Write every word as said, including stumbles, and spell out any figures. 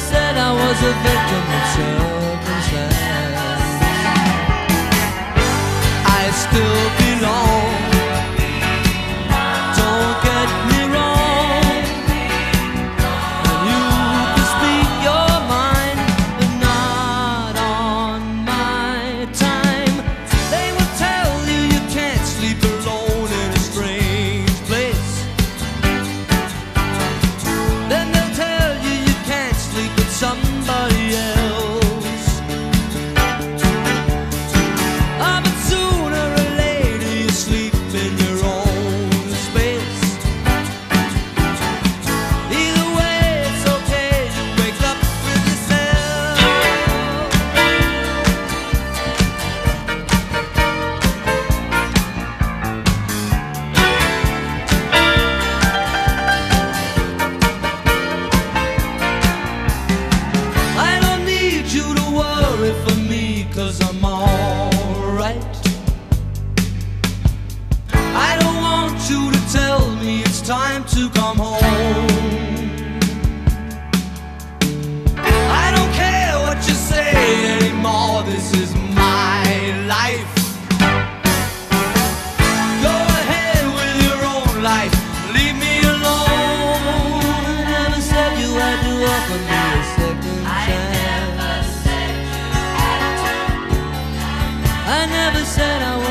said I was a victim of circumstance. I still belong. Don't get me wrong. And you can speak your mind, but not on my time. They will tell you you can't sleep alone in a strange place. Then they'll tell you you can't sleep with somebody else. Ah, but sooner or later you sleep in your own space. Either way, it's okay, you wake up with yourself. I don't need you to worry for me, 'cause I'm alright. I don't want you to tell me it's time to come home. I don't care what you say anymore, this is my life. Go ahead with your own life, leave me alone. I never said you had to offer me a second chance. I never said I